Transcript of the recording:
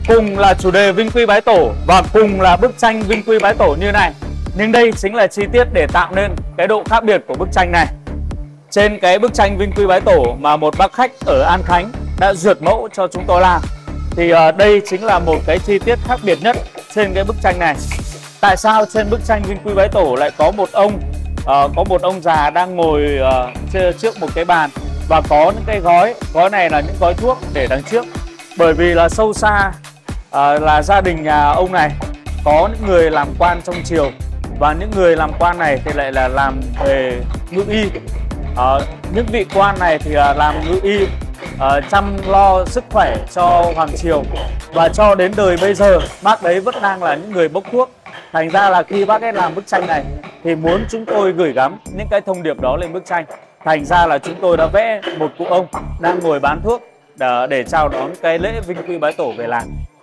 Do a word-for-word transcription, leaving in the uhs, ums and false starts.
cùng là chủ đề Vinh Quy Bái Tổ và cùng là bức tranh Vinh Quy Bái Tổ như này, nhưng đây chính là chi tiết để tạo nên cái độ khác biệt của bức tranh này. Trên cái bức tranh Vinh Quy Bái Tổ mà một bác khách ở An Khánh đã duyệt mẫu cho chúng tôi làm, thì uh, đây chính là một cái chi tiết khác biệt nhất trên cái bức tranh này. Tại sao trên bức tranh Vinh Quy Bái Tổ lại có một ông uh, có một ông già đang ngồi uh, trước một cái bàn và có những cái gói, gói này là những gói thuốc để đằng trước. Bởi vì là sâu xa uh, là gia đình nhà ông này có những người làm quan trong triều, và những người làm quan này thì lại là làm về ngự y. Uh, những vị quan này thì uh, làm ngự y, uh, chăm lo sức khỏe cho hoàng triều, và cho đến đời bây giờ bác đấy vẫn đang là những người bốc thuốc. Thành ra là khi bác ấy làm bức tranh này thì muốn chúng tôi gửi gắm những cái thông điệp đó lên bức tranh. Thành ra là chúng tôi đã vẽ một cụ ông đang ngồi bán thuốc để, để chào đón cái lễ Vinh Quy Bái Tổ về làng.